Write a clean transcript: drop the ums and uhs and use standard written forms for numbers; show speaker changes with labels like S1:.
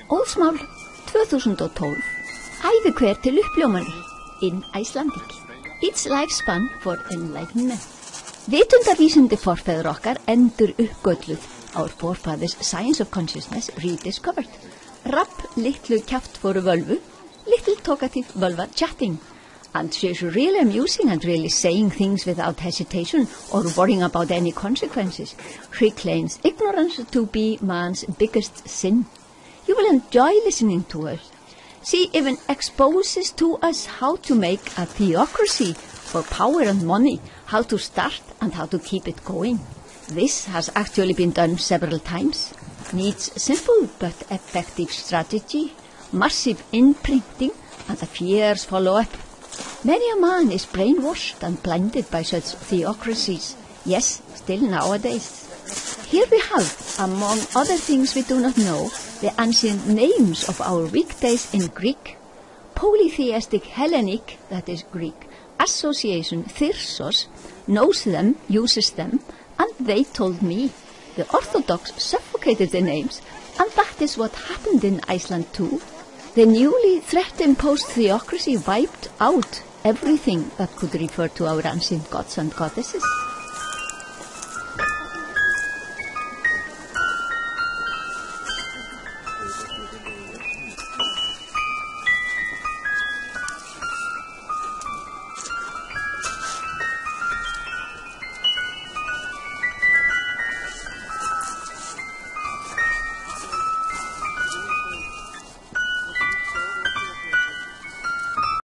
S1: Óðsmál 2012, ævikver til uppljómanu in Icelandic. Its lifespan for enlightenment. Vitundarvísindi forfeður okkar endur uppgölluð. Our forefathers' science of consciousness rediscovered. Rapp litlu kjaftfóru völvu, little talkative völva chatting. And she's really amusing and really saying things without hesitation or worrying about any consequences. She claims ignorance to be man's biggest sin. You will enjoy listening to her. She even exposes to us how to make a theocracy for power and money, how to start and how to keep it going. This has actually been done several times. Needs simple but effective strategy, massive imprinting and a fierce follow-up. Many a man is brainwashed and blinded by such theocracies. Yes, still nowadays. Here we have, among other things we do not know, the ancient names of our weekdays in Greek. Polytheistic Hellenic, that is Greek, association Thyrsos knows them, uses them, and they told me. The Orthodox suffocated the names, and that is what happened in Iceland too. The newly threat-imposed theocracy wiped out everything that could refer to our ancient gods and goddesses.